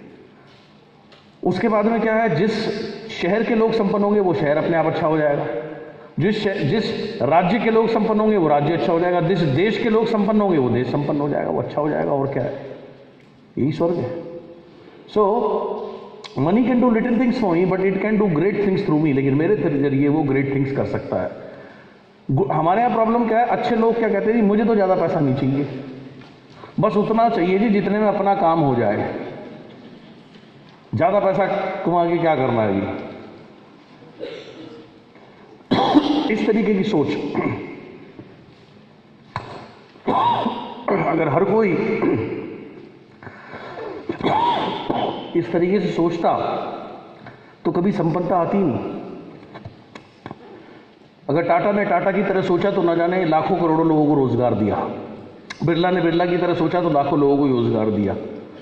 उसके बाद में क्या है, जिस शहर के लोग संपन्न होंगे वो शहर अपने आप अच्छा हो जाएगा। जिस जिस राज्य के लोग संपन्न होंगे वो राज्य अच्छा हो जाएगा। जिस देश के लोग संपन्न होंगे वो देश संपन्न हो जाएगा, वो अच्छा हो जाएगा। और क्या है, यही स्वर्ग है। So money can do little things for me but it can do great things through me. लेकिन मेरे जरिए वो ग्रेट थिंग्स कर सकता है। हमारे यहाँ प्रॉब्लम क्या है, अच्छे लोग क्या कहते हैं, मुझे तो ज़्यादा पैसा नहीं चाहिए, बस उतना चाहिए जी जितने में अपना काम हो जाए। ज़्यादा पैसा कमा के क्या करना है जी? इस तरीके की सोच अगर हर कोई इस तरीके से सोचता तो कभी संपन्नता आती नहीं। अगर टाटा ने टाटा की तरह सोचा तो न जाने लाखों करोड़ों लोगों को रोजगार दिया। बिरला ने बिरला की तरह सोचा तो लाखों लोगों को रोजगार दिया।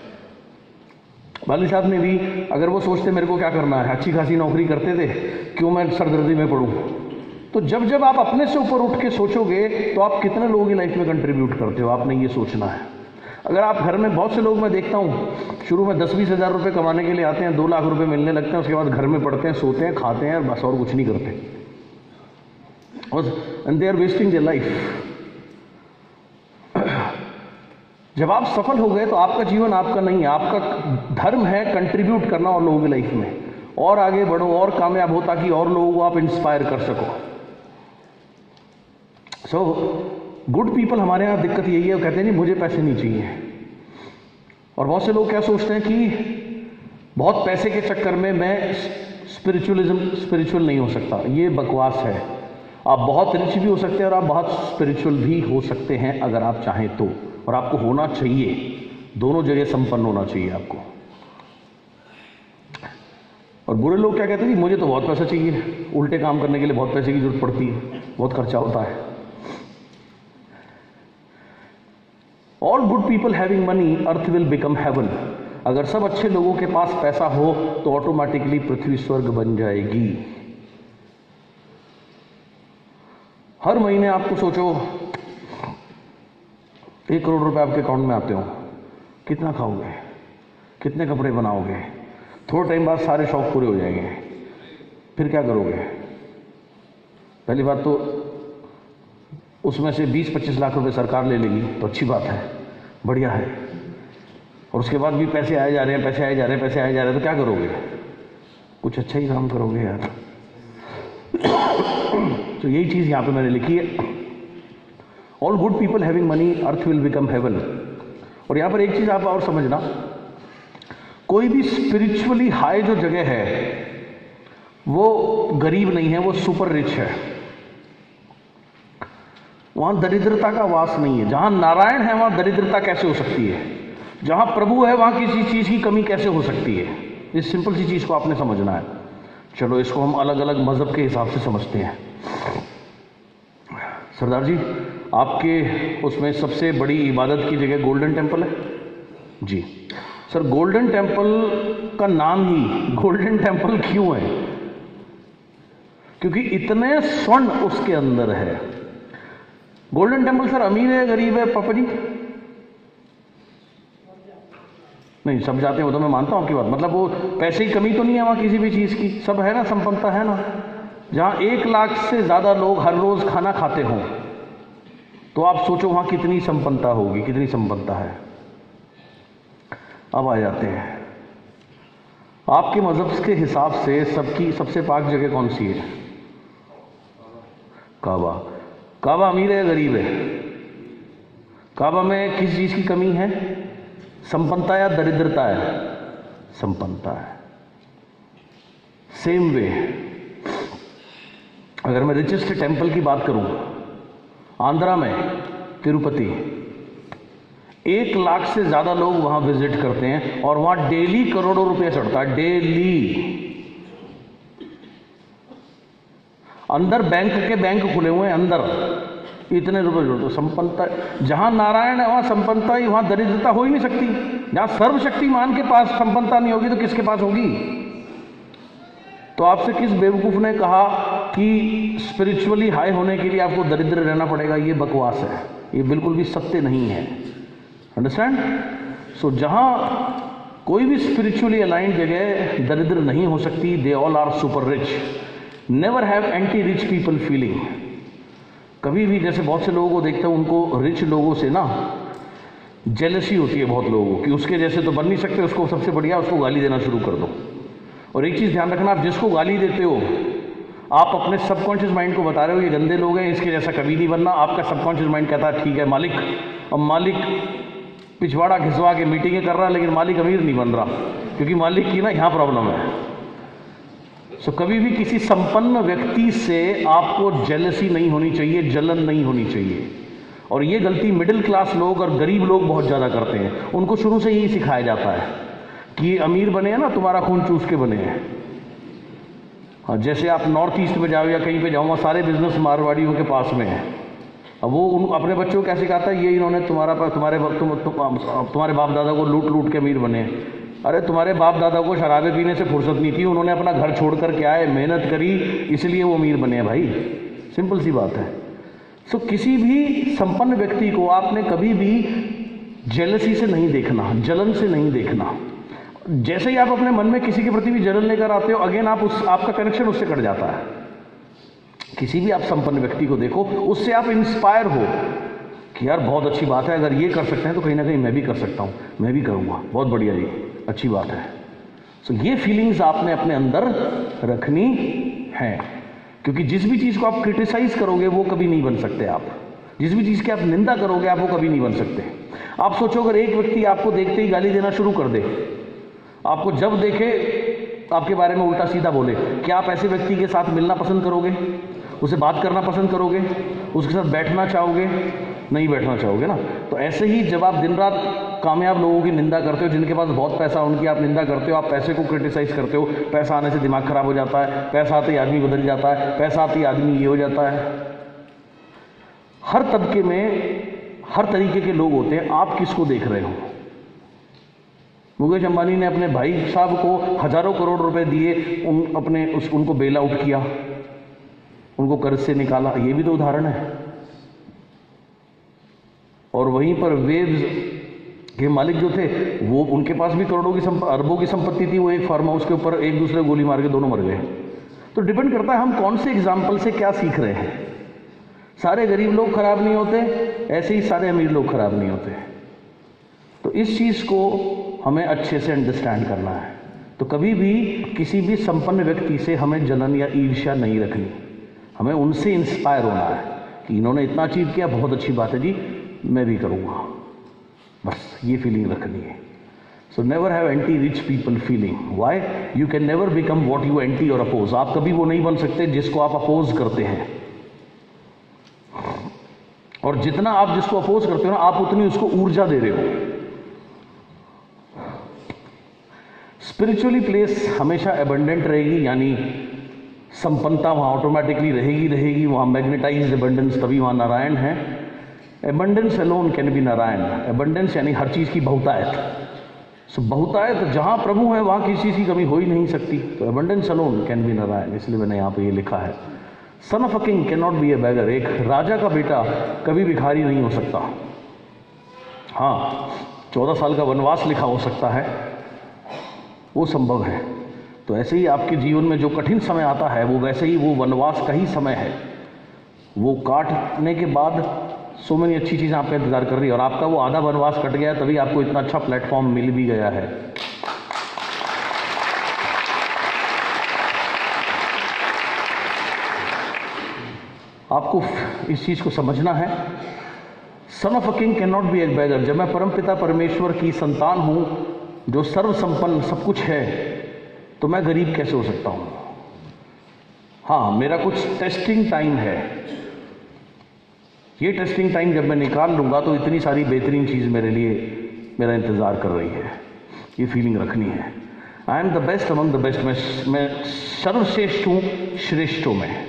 वाली साहब ने भी, अगर वो सोचते मेरे को क्या करना है, अच्छी खासी नौकरी करते थे, क्यों मैं सरदर्दी में पड़ूं। तो जब जब आप अपने से ऊपर उठ के सोचोगे तो आप कितने लोगों की लाइफ में कंट्रीब्यूट करते हो, आपने ये सोचना है। अगर आप घर में, बहुत से लोग मैं देखता हूँ शुरू में दस बीस हज़ार रुपये कमाने के लिए आते हैं, दो लाख रुपए मिलने लगते हैं, उसके बाद घर में पढ़ते हैं, सोते हैं, खाते हैं, बस और कुछ नहीं करते। And they are wasting their life. जब आप सफल हो गए तो आपका जीवन आपका नहीं है, आपका धर्म है कंट्रीब्यूट करना और लोगों की लाइफ में, और आगे बढ़ो और कामयाब हो, ताकि और लोगों को आप इंस्पायर कर सको। सो गुड पीपल, हमारे यहाँ दिक्कत यही है, वो कहते हैं नहीं मुझे पैसे नहीं चाहिए। और बहुत से लोग क्या सोचते हैं कि बहुत पैसे के चक्कर में मैं स्पिरिचुअलिज्म स्पिरिचुअल नहीं हो सकता। ये बकवास है। आप बहुत रिच भी हो सकते हैं और आप बहुत स्पिरिचुअल भी हो सकते हैं अगर आप चाहें तो, और आपको होना चाहिए। दोनों जगह संपन्न होना चाहिए आपको। और बुरे लोग क्या कहते हैं कि मुझे तो बहुत पैसा चाहिए, उल्टे काम करने के लिए बहुत पैसे की जरूरत पड़ती है, बहुत खर्चा होता है। All good people having money earth will become heaven. अगर सब अच्छे लोगों के पास पैसा हो तो ऑटोमेटिकली पृथ्वी स्वर्ग बन जाएगी। हर महीने आपको सोचो एक करोड़ रुपए आपके अकाउंट में आते हो, कितना खाओगे, कितने कपड़े बनाओगे? थोड़े टाइम बाद सारे शौक पूरे हो जाएंगे, फिर क्या करोगे? पहली बात तो उसमें से बीस पच्चीस लाख रुपए सरकार ले लेगी तो अच्छी बात है, बढ़िया है। और उसके बाद भी पैसे आए जा रहे हैं, पैसे आए जा रहे हैं, पैसे आए जा रहे हैं, तो क्या करोगे? कुछ अच्छा ही काम करोगे यार। तो यही चीज़ यहाँ पे मैंने लिखी है, all good people having money earth will become heaven. और यहाँ पर एक चीज़ आप और समझना, कोई भी स्पिरिचुअली हाई जो जगह है वो गरीब नहीं है, वो सुपर रिच है। वहां दरिद्रता का वास नहीं है। जहां नारायण है वहां दरिद्रता कैसे हो सकती है? जहां प्रभु है वहां किसी चीज की कमी कैसे हो सकती है? इस सिंपल सी चीज को आपने समझना है। चलो इसको हम अलग अलग मजहब के हिसाब से समझते हैं। सरदार जी, आपके उसमें सबसे बड़ी इबादत की जगह गोल्डन टेम्पल है जी। सर, गोल्डन टेम्पल का नाम ही गोल्डन टेम्पल क्यों है? क्योंकि इतने स्वर्ण उसके अंदर है। गोल्डन टेम्पल सर अमीर है गरीब है पापा जी? नहीं, सब जाते हैं, वो तो मैं मानता हूं आपकी बात। मतलब वो पैसे की कमी तो नहीं है वहां किसी भी चीज की, सब है ना, संपन्नता है ना। जहां एक लाख से ज्यादा लोग हर रोज खाना खाते हों तो आप सोचो वहां कितनी संपन्नता होगी, कितनी संपन्नता है। अब आ जाते हैं आपके मजहब के हिसाब से सबकी सबसे पाक जगह कौन सी है? काबा। काबा अमीर है गरीब है? काबा में किस चीज की कमी है? संपन्नता या दरिद्रता है? संपन्नता है। सेम वे अगर मैं रिचेस्ट टेम्पल की बात करूं, आंध्रा में तिरुपति, एक लाख से ज्यादा लोग वहां विजिट करते हैं और वहां डेली करोड़ों रुपए चढ़ता है, डेली। अंदर बैंक के बैंक खुले हुए हैं, अंदर इतने रुपए जोड़ते। संपन्नता जहां नारायण है वहां संपन्नता ही, वहां दरिद्रता हो ही नहीं सकती। जहां सर्वशक्तिमान के पास संपन्नता नहीं होगी तो किसके पास होगी? तो आपसे किस बेवकूफ ने कहा कि स्पिरिचुअली हाई होने के लिए आपको दरिद्र रहना पड़ेगा? ये बकवास है, ये बिल्कुल भी सत्य नहीं है। अंडरस्टैंड? सो जहां कोई भी स्पिरिचुअली अलाइंड जगह दरिद्र नहीं हो सकती। They all are super rich. Never have anti rich people feeling. कभी भी, जैसे बहुत से लोगों को देखते हैं, उनको रिच लोगों से ना जेलसी होती है बहुत लोगों की, उसके जैसे तो बन नहीं सकते, उसको सबसे बढ़िया उसको गाली देना शुरू कर दो। और एक चीज ध्यान रखना, आप जिसको गाली देते हो आप अपने सबकॉन्शियस माइंड को बता रहे हो ये गंदे लोग हैं, इसके जैसा कभी नहीं बनना। आपका सबकॉन्शियस माइंड कहता है ठीक है मालिक। अब मालिक पिछवाड़ा घिसवा के मीटिंगें कर रहा है लेकिन मालिक अमीर नहीं बन रहा, क्योंकि मालिक की ना यहाँ प्रॉब्लम है। सो कभी भी किसी संपन्न व्यक्ति से आपको जेलसी नहीं होनी चाहिए, जलन नहीं होनी चाहिए। और ये गलती मिडिल क्लास लोग और गरीब लोग बहुत ज़्यादा करते हैं। उनको शुरू से यही सिखाया जाता है कि अमीर बने हैं ना, तुम्हारा खून चूस के बने हैं। हाँ, जैसे आप नॉर्थ ईस्ट में जाओ या कहीं पे जाओ, वहाँ सारे बिजनेस मारवाड़ियों के पास में है। अब वो उन अपने बच्चों को कैसे कहता है, ये इन्होंने तुम्हारा तुम्हारे तुम, तुम, तुम्हारे बाप दादा को लूट लूट के अमीर बने। अरे तुम्हारे बाप दादा को शराबे पीने से फुर्सत नहीं थी, उन्होंने अपना घर छोड़ कर के आए, मेहनत करी, इसलिए वो अमीर बने भाई। सिंपल सी बात है। सो किसी भी संपन्न व्यक्ति को आपने कभी भी जेलसी से नहीं देखना, जलन से नहीं देखना। जैसे ही आप अपने मन में किसी के प्रति भी जलन लेकर आते हो, अगेन आप उस आपका कनेक्शन उससे कट जाता है। किसी भी आप संपन्न व्यक्ति को देखो, उससे आप इंस्पायर हो कि यार बहुत अच्छी बात है, अगर ये कर सकते हैं तो कहीं ना कहीं मैं भी कर सकता हूँ, मैं भी करूँगा, बहुत बढ़िया जी, अच्छी बात है। सो so, ये फीलिंग्स आपने अपने अंदर रखनी है, क्योंकि जिस भी चीज़ को आप क्रिटिसाइज करोगे वो कभी नहीं बन सकते आप। जिस भी चीज़ की आप निंदा करोगे आप वो कभी नहीं बन सकते। आप सोचो अगर एक व्यक्ति आपको देखते ही गाली देना शुरू कर दे, आपको जब देखे आपके बारे में उल्टा सीधा बोले, क्या आप ऐसे व्यक्ति के साथ मिलना पसंद करोगे? उससे बात करना पसंद करोगे? उसके साथ बैठना चाहोगे? नहीं बैठना चाहोगे ना। तो ऐसे ही जब आप दिन रात कामयाब लोगों की निंदा करते हो, जिनके पास बहुत पैसा, उनकी आप निंदा करते हो, आप पैसे को क्रिटिसाइज करते हो, पैसा आने से दिमाग खराब हो जाता है, पैसा आते ही आदमी बदल जाता है, पैसा आते ही आदमी ये हो जाता है। हर तबके में हर तरीके के लोग होते हैं, आप किसको देख रहे हो? मुकेश अंबानी ने अपने भाई साहब को हजारों करोड़ रुपए दिए, उन अपने उस उनको बेल आउट किया, उनको कर्ज से निकाला, ये भी तो उदाहरण है। और वहीं पर वेव्स के मालिक जो थे, वो उनके पास भी करोड़ों की अरबों की संपत्ति थी, वो एक फार्म हाउस के ऊपर एक दूसरे गोली मार के दोनों मर गए। तो डिपेंड करता है हम कौन से एग्जाम्पल से क्या सीख रहे हैं। सारे गरीब लोग खराब नहीं होते, ऐसे ही सारे अमीर लोग खराब नहीं होते। तो इस चीज़ को हमें अच्छे से अंडरस्टैंड करना है। तो कभी भी किसी भी संपन्न व्यक्ति से हमें जलन या ईर्ष्या नहीं रखनी, हमें उनसे इंस्पायर होना है कि इन्होंने इतना अचीव किया, बहुत अच्छी बात है जी, मैं भी करूँगा, बस ये फीलिंग रखनी है। So never have anti rich people feeling. Why? You can never become what you anti or oppose. आप कभी वो नहीं बन सकते जिसको आप अपोज करते हैं, और जितना आप जिसको अपोज करते हो ना, आप उतनी उसको ऊर्जा दे रहे हो। स्पिरिचुअली प्लेस हमेशा एबंडेंट रहेगी, यानी संपन्नता वहाँ ऑटोमेटिकली रहेगी रहेगी वहाँ मैग्नेटाइज्ड एबंडेंस, तभी वहाँ नारायण है। Abundance alone can be Narayan. Abundance यानी हर चीज़ की बहुतायत। सो बहुतायत जहाँ प्रभु है वहाँ किसी चीज़ की कमी हो ही नहीं सकती। तो abundance alone can be Narayan, इसलिए मैंने यहाँ पे ये लिखा है। Son of a king can not be a beggar. एक राजा का बेटा कभी भिखारी नहीं हो सकता। हाँ, चौदह साल का वनवास लिखा हो सकता है, वो संभव है। तो ऐसे ही आपके जीवन में जो कठिन समय आता है, वो वैसे ही वो वनवास का ही समय है। वो काटने के बाद सो मेनी अच्छी चीज़ें आप पे इंतजार कर रही है, और आपका वो आधा वनवास कट गया, तभी आपको इतना अच्छा प्लेटफॉर्म मिल भी गया है। आपको इस चीज़ को समझना है। Son of a king can not be a beggar. जब मैं परमपिता परमेश्वर की संतान हूँ, जो सर्व संपन्न सब कुछ है, तो मैं गरीब कैसे हो सकता हूँ? हाँ, मेरा कुछ टेस्टिंग टाइम है। ये टेस्टिंग टाइम जब मैं निकाल लूँगा तो इतनी सारी बेहतरीन चीज़ मेरे लिए मेरा इंतज़ार कर रही है। ये फीलिंग रखनी है। I am the best among the best. मैं मैं सर्वश्रेष्ठ हूँ श्रेष्ठों में।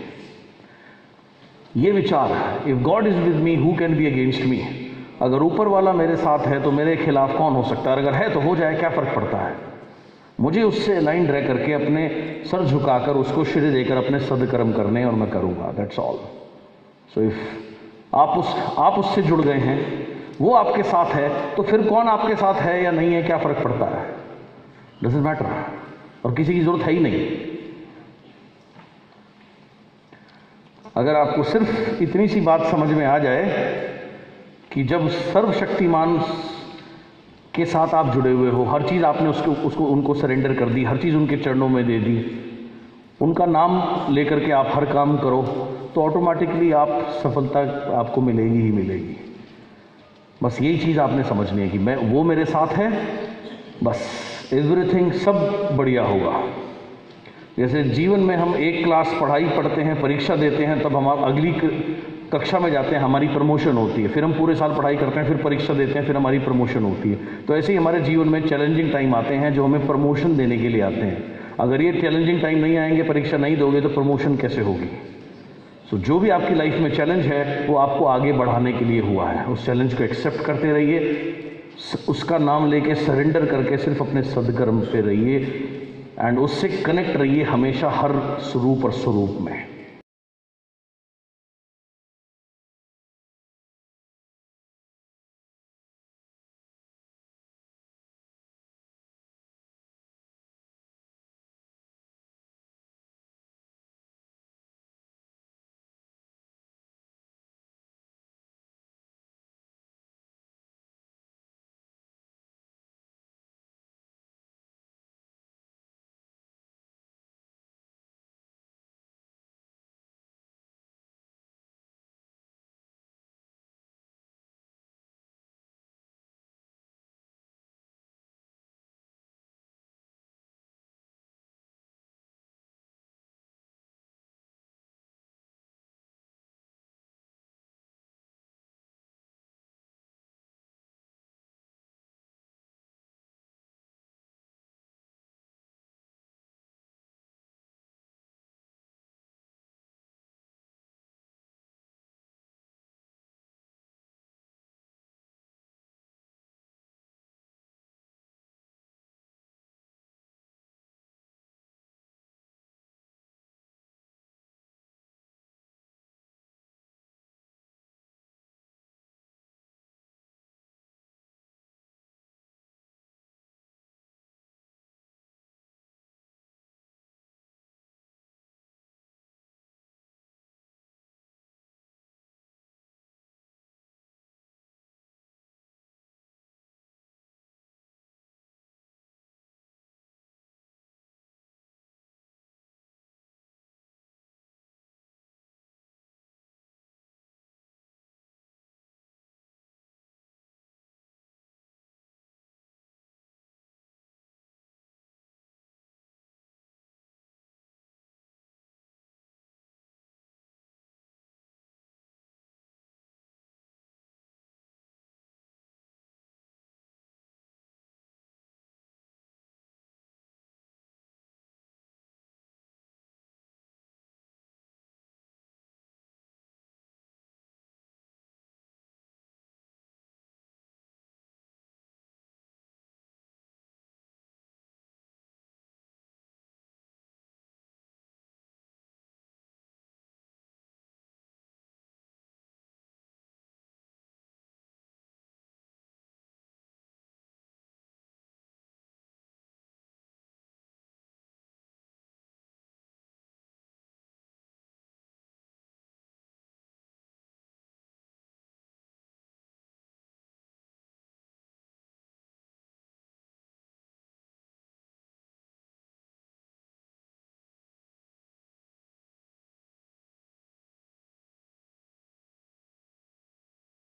ये विचार, if God is with me who can be against me. अगर ऊपर वाला मेरे साथ है तो मेरे खिलाफ कौन हो सकता है? अगर है तो हो जाए, क्या फ़र्क पड़ता है? मुझे उससे अलाइन रह करके अपने सर झुकाकर उसको श्रेय देकर अपने सदकर्म करने, और मैं करूँगा। That's all. सो इफ आप उस आप उससे जुड़ गए हैं, वो आपके साथ है, तो फिर कौन आपके साथ है या नहीं है, क्या फ़र्क पड़ता है? Doesn't matter. और किसी की ज़रूरत है ही नहीं। अगर आपको सिर्फ इतनी सी बात समझ में आ जाए कि जब सर्वशक्तिमान के साथ आप जुड़े हुए हो, हर चीज़ आपने उसको उसको उनको सरेंडर कर दी, हर चीज़ उनके चरणों में दे दी, उनका नाम लेकर के आप हर काम करो, तो ऑटोमेटिकली आप सफलता आपको मिलेगी ही मिलेगी। बस यही चीज़ आपने समझनी है कि मैं वो मेरे साथ है, बस एवरीथिंग सब बढ़िया होगा। जैसे जीवन में हम एक क्लास पढ़ाई पढ़ते हैं, परीक्षा देते हैं, तब हम अगली कक्षा में जाते हैं, हमारी प्रमोशन होती है। फिर हम पूरे साल पढ़ाई करते हैं, फिर परीक्षा देते हैं, फिर हमारी प्रमोशन होती है। तो ऐसे ही हमारे जीवन में चैलेंजिंग टाइम आते हैं जो हमें प्रमोशन देने के लिए आते हैं। अगर ये चैलेंजिंग टाइम नहीं आएंगे, परीक्षा नहीं दोगे, तो प्रमोशन कैसे होगी? सो so, जो भी आपकी लाइफ में चैलेंज है, वो आपको आगे बढ़ाने के लिए हुआ है। उस चैलेंज को एक्सेप्ट करते रहिए, उसका नाम लेके सरेंडर करके सिर्फ अपने सदकर्म पे रहिए, एंड उससे कनेक्ट रहिए हमेशा हर स्वरूप और स्वरूप में।